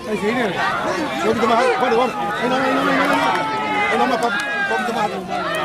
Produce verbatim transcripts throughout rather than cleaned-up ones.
Ahí sí, viene. Un poquito más. Guarda, guarda. Ahí no, ahí no, ahí no, ahí no. Ahí no más, papi. Un poquito más.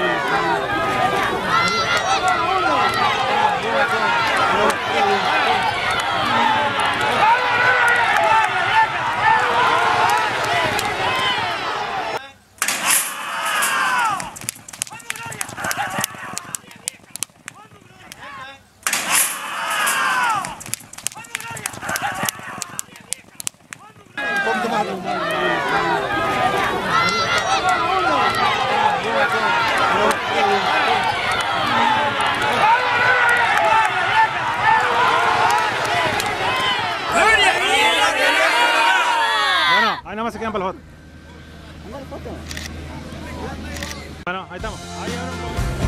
Bueno, ahí nomás se quedan para los otros. Bueno, ahí estamos. Ahí,